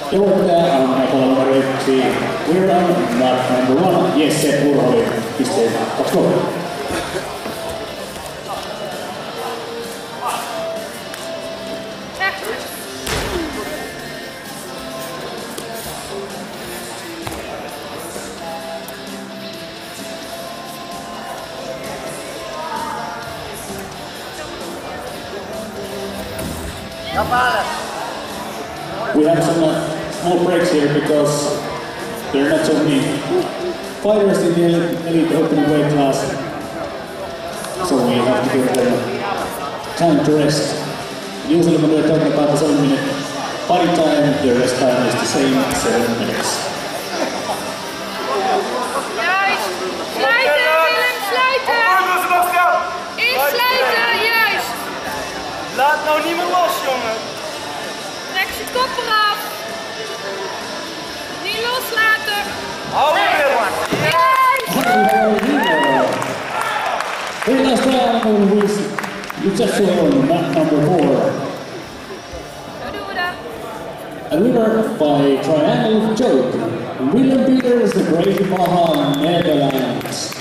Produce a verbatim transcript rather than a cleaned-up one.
Ja voittaja on näköllä numero yksi. We're on not number one. Jesse Urholi. Pisteen kaksi kolme. We have some uh, small breaks here because there are not so many fighters in the elite opening weight class, so we have to give them time to rest. Usually when we're talking about the seven minute fight time, the rest time is the same, seven minutes. Juist! Sluiten, Willem, sluiten! Insluiten, juist! Laat nou niet meer los, jongen! Trek je kop eraf! Niet loslaten! Hou weer! Very nice round on with Luciano, mat number four. Hoe doen we dat? A winner by triangle choke. Willem Peters, the Great Maha, Netherlands.